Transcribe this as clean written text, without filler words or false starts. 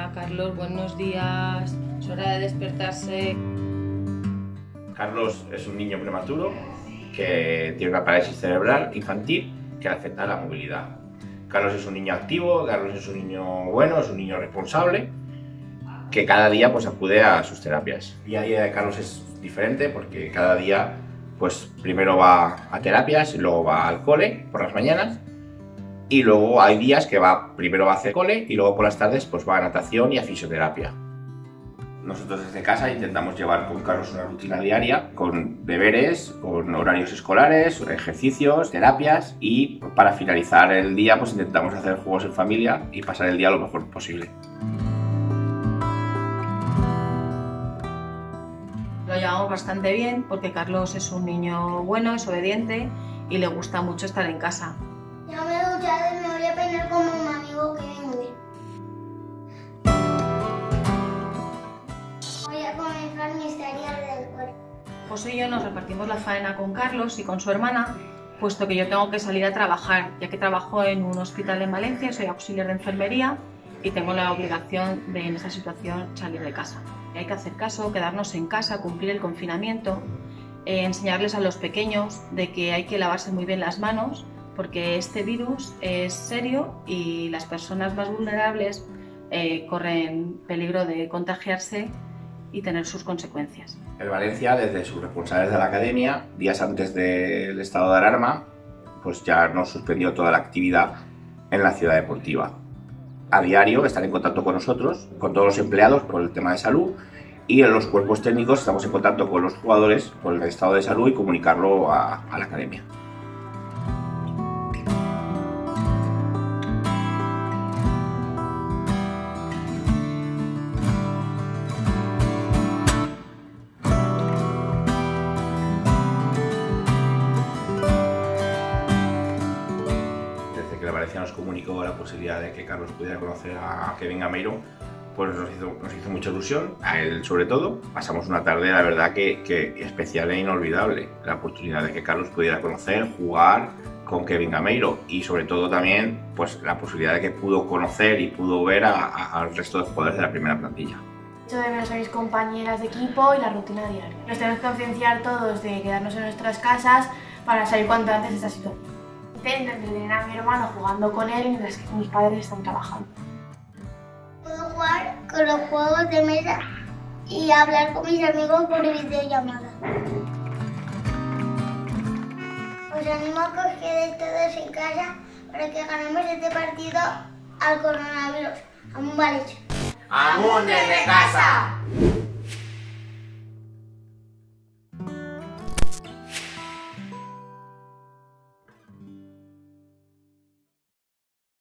Hola Carlos, buenos días. Es hora de despertarse. Carlos es un niño prematuro que tiene una parálisis cerebral infantil que le afecta a la movilidad. Carlos es un niño activo, Carlos es un niño bueno, es un niño responsable que cada día pues acude a sus terapias. El día a día de Carlos es diferente porque cada día pues primero va a terapias y luego va al cole por las mañanas. Y luego hay días que primero va a hacer cole y luego por las tardes pues va a natación y a fisioterapia. Nosotros desde casa intentamos llevar con Carlos una rutina diaria con deberes, con horarios escolares, ejercicios, terapias y para finalizar el día pues intentamos hacer juegos en familia y pasar el día lo mejor posible. Lo llevamos bastante bien porque Carlos es un niño bueno, es obediente y le gusta mucho estar en casa. Ya me he duchado y me voy a peinar como un amigo que viene. Voy a comenzar mis tareas del cuerpo. José y yo nos repartimos la faena con Carlos y con su hermana, puesto que yo tengo que salir a trabajar, ya que trabajo en un hospital en Valencia, soy auxiliar de enfermería y tengo la obligación de, en esta situación, salir de casa. Y hay que hacer caso, quedarnos en casa, cumplir el confinamiento, enseñarles a los pequeños de que hay que lavarse muy bien las manos, porque este virus es serio y las personas más vulnerables corren peligro de contagiarse y tener sus consecuencias. El Valencia, desde sus responsables de la academia, días antes del estado de alarma, pues ya nos suspendió toda la actividad en la ciudad deportiva. A diario están en contacto con nosotros, con todos los empleados por el tema de salud, y en los cuerpos técnicos estamos en contacto con los jugadores por el estado de salud y comunicarlo a la academia. La Valencia nos comunicó la posibilidad de que Carlos pudiera conocer a Kevin Gameiro, pues nos hizo mucha ilusión, a él sobre todo. Pasamos una tarde, la verdad, que especial e inolvidable. La oportunidad de que Carlos pudiera conocer, jugar con Kevin Gameiro y sobre todo también pues, la posibilidad de que pudo conocer y pudo ver al resto de jugadores de la primera plantilla. Echo de menos a mis compañeras de equipo y la rutina diaria. Nos tenemos que concienciar todos de quedarnos en nuestras casas para salir cuanto antes de esta situación. Intento entretener a mi hermano jugando con él mientras que mis padres están trabajando. Puedo jugar con los juegos de mesa y hablar con mis amigos por videollamada. Os animo a que os quedéis todos en casa para que ganemos este partido al coronavirus. ¡Amunt València! ¡Amunt desde casa!